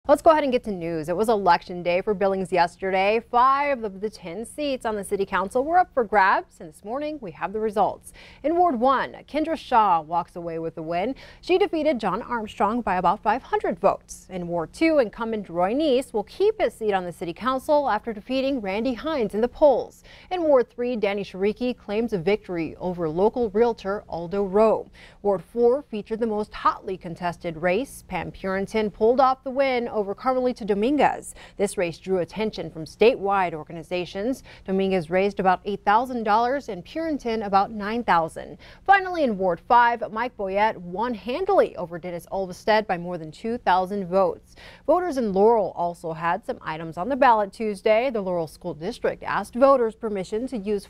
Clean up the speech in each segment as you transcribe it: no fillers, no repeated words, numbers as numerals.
Let's go ahead and get to news. It was election day for Billings yesterday. 5 of the 10 seats on the city council were up for grabs, and this morning we have the results. In Ward 1, Kendra Shaw walks away with the win. She defeated John Armstrong by about 500 votes. In Ward 2, incumbent Roy Neese will keep his seat on the city council after defeating Randy Hines in the polls. In Ward 3, Danny Shariki claims a victory over local realtor Aldo Rowe. Ward 4 featured the most hotly contested race. Pam Purinton pulled off the win over Carmelita Dominguez. This race drew attention from statewide organizations. Dominguez raised about $8,000 and Purinton about $9,000. Finally, in Ward 5, Mike Boyette won handily over Dennis Olvestead by more than 2,000 votes. Voters in Laurel also had some items on the ballot Tuesday. The Laurel School District asked voters permission to use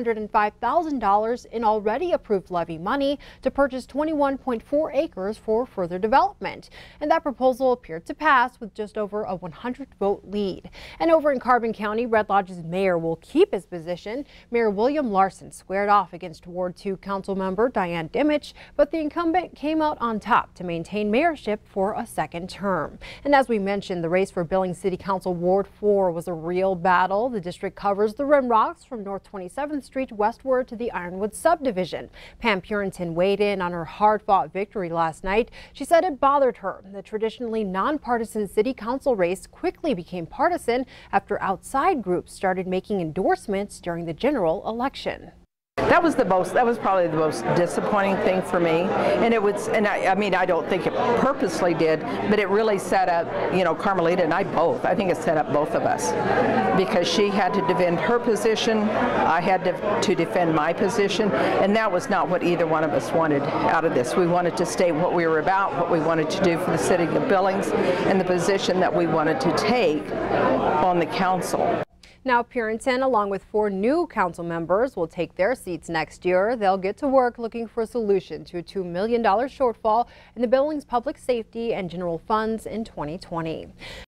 $405,000 in already approved levy money to purchase 21.4 acres for further development. And that proposal appeared to pass with just over a 100-vote lead. And over in Carbon County, Red Lodge's mayor will keep his position. Mayor William Larson squared off against Ward 2 council member Diane Dimich, but the incumbent came out on top to maintain mayorship for a second term. And as we mentioned, the race for Billings City Council Ward 4 was a real battle. The district covers the Rim Rocks from North 27th Street westward to the Ironwood subdivision. Pam Purinton weighed in on her hard-fought victory last night. She said it bothered her. The traditionally nonpartisan city council race quickly became partisan after outside groups started making endorsements during the general election. That was probably the most disappointing thing for me, and I mean, I don't think it purposely did, but it really set up, Carmelita and I both. I think it set up both of us because she had to defend her position, I had to defend my position, and that was not what either one of us wanted out of this. We wanted to state what we were about, what we wanted to do for the city of Billings, and the position that we wanted to take on the council. Now, Purinton, along with 4 new council members, will take their seats next year. They'll get to work looking for a solution to a $2 million shortfall in the Billings Public Safety and General Funds in 2020.